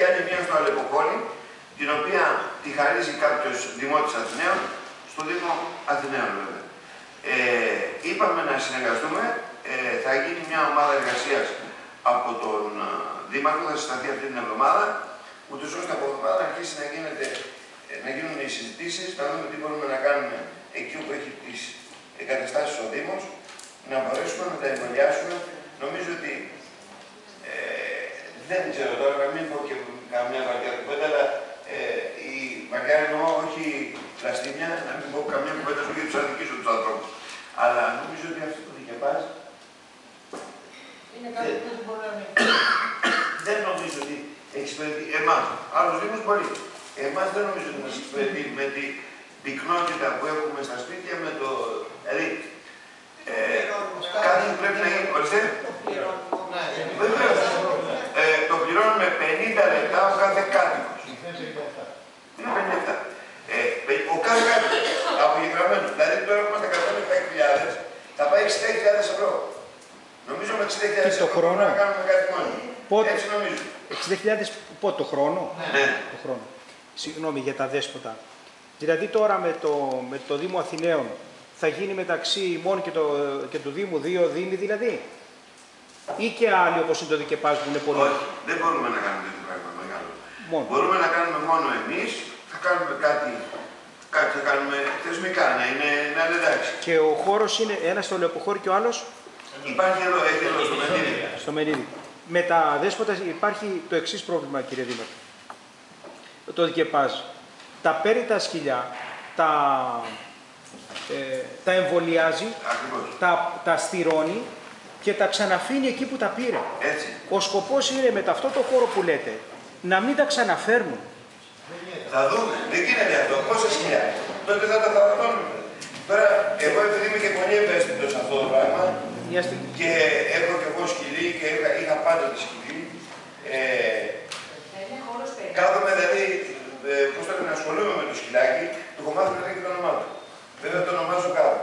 άλλη μία στο Αλεποκόλη, την οποία τη χαρίζει κάποιος δημότης Αθηναίων, στο Δήμο Αθηναίων βέβαια. Είπαμε να συνεργαστούμε, θα γίνει μια ομάδα εργασίας από τον Δήμαρχο, θα συσταθεί αυτή την εβδομάδα, ούτως ώστε από εβδομάδα να αρχίσει να γίνουν οι συζητήσεις, να δούμε τι μπορούμε να κάνουμε εκεί όπου έχει τις εγκαταστάσεις ο Δήμος, να μπορέσουμε να τα εμβολιάσουμε. Νομίζω ότι δεν ξέρω τώρα να μην πω και καμιά βαριά κουβέντα, αλλά η μακάρι εννοώ όχι πλαστήμια, να μην πω καμιά κουβέντα σου γιατί τους αδικήσω τους ανθρώπους. Αλλά νομίζω ότι αυτό το δικαιοπάς είναι κάτι που δεν μπορεί να μην. Δεν νομίζω ότι εξυπηρετεί εμάς. Άλλος Δήμος μπορεί. Εμάς δεν νομίζω ότι μας εξυπηρετεί με την πυκνότητα που έχουμε στα σπίτια, με το. Δηλαδή, κάτι που πρέπει να γίνει. Ορίστε. Βεβαίως. Το πληρώνουμε 50 λεπτά ο κάθε κάτοικος. Είναι 57. Ο κάθε κάτοικος απογεγραμμένος. Δηλαδή τώρα που είμαστε 107.000 θα πάει 60.000 ευρώ. Νομίζω με 60.000 ευρώ μπορούμε να κάνουμε κάτι μόνοι. Έτσι νομίζω. 60.000 πότε το χρόνο? Ναι. Το χρόνο. Συγγνώμη για τα δέσποτα. Δηλαδή τώρα με το Δήμο Αθηναίων θα γίνει μεταξύ ημών και του Δήμου, 2 Δήμοι δηλαδή, ή και άλλοι όπως είναι το Δικεπάς που είναι πολύ? Όχι, δεν μπορούμε να κάνουμε τέτοιο πράγμα μεγάλο. Μόνο. Μπορούμε να κάνουμε μόνο εμείς, θα κάνουμε κάτι θα κάνουμε θεσμικά, να είναι εντάξει. Και ο χώρος είναι ένας στο Λεωποχώρη και ο άλλος? Υπάρχει εδώ, έχει εδώ στο Μενίδη. Στο Μενίδη. Με τα δέσποτα υπάρχει το εξής πρόβλημα, κύριε Δήμαρχε. Το Δικεπάζ τα παίρνει τα σκυλιά, τα εμβολιάζει, τα στηρώνει και τα ξαναφύνει εκεί που τα πήρε. Έτσι. Ο σκοπός είναι με αυτό το χώρο που λέτε να μην τα ξαναφέρνουν. Θα δούμε. Δεν γίνεται αυτό. Πόσα σκυλιά. Τότε θα τα θαρατώνουμε. Τώρα, εγώ επειδή είμαι και πολύ ευαίσθητος σε αυτό το πράγμα και έχω και εγώ σκυλί και είχα πάντα τη σκυλί. Κάθομαι δηλαδή, πώς θα να ασχολούμαι με το σκυλάκι, το έχω μάθει να έχει το όνομά του. Βέβαια το ονομάζω κάτω.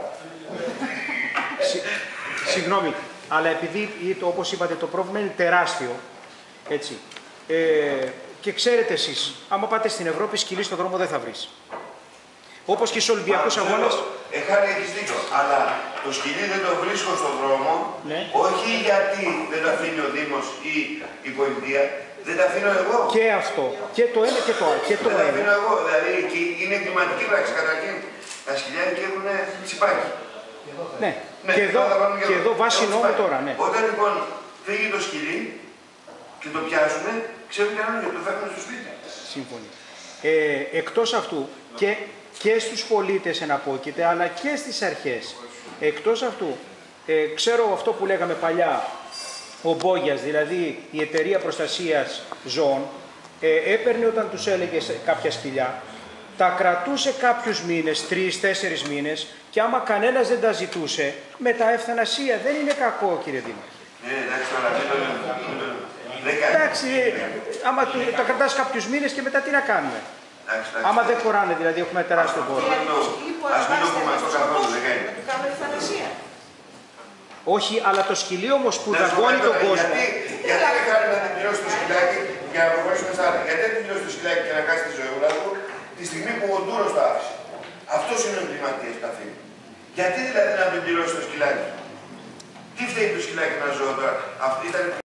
Συγγνώμη, αλλά επειδή όπως είπατε το πρόβλημα είναι τεράστιο, έτσι, και ξέρετε εσείς, άμα πάτε στην Ευρώπη σκυλί στον δρόμο δεν θα βρεις. Όπως και στους Ολυμπιακούς Αγώνες. Χάρη έχεις δίκιο, αλλά το σκυλί δεν το βρίσκω στον δρόμο, ναι. Όχι γιατί δεν το αφήνει ο Δήμος ή η πολιτεία, δεν τα αφήνω εγώ. Και αυτό, και το ένα και το άλλο. Δεν τα αφήνω εγώ, δηλαδή είναι εγκληματική πράξη. Καταρχήν, τα σκυλιά εκεί έχουν τσιπάκι. Ναι, και εδώ βάσει νόμου τώρα, ναι. Όταν λοιπόν φύγει το σκυλί και το πιάσουν, ξέρουν κανέναν γιατί το φέρνουν στο σπίτι. Σύμφωνοι. Εκτός αυτού και στους πολίτες εναπόκειται, αλλά και στις αρχές. Εκτός αυτού, ξέρω αυτό που λέγαμε παλιά, ο Μπόγιας, δηλαδή η Εταιρεία Προστασίας Ζώων, έπαιρνε όταν τους έλεγε κάποια σκυλιά, τα κρατούσε κάποιους μήνες, 3-4 μήνες, και άμα κανένας δεν τα ζητούσε, με τα ευθανασία. Δεν είναι κακό, κύριε Δήμαρχε. Εντάξει, τώρα εντάξει, άμα τα κρατάς κάποιους μήνες και μετά τι να κάνουμε. Άμα δεν χωράνε, δηλαδή έχουμε τεράστιο χώρο. Ας μην το πούμε αυτό καθόλου, δεν κάνει. Όχι, αλλά το σκυλί όμως που δαγκώνει τον κόσμο. Γιατί δεν κάνει να την πληρώσει το σκυλάκι για να προχωρήσουμε στα άλλα? Γιατί δεν την πληρώσει το σκυλάκι και να κάνει τη ζωή του τη στιγμή που ο Ντούρος το άφησε? Αυτός είναι ο εγκληματίας που τα αφήνει. Γιατί δηλαδή να την πληρώσει το σκυλάκι? Τι φταίει το σκυλάκι να ζω τώρα?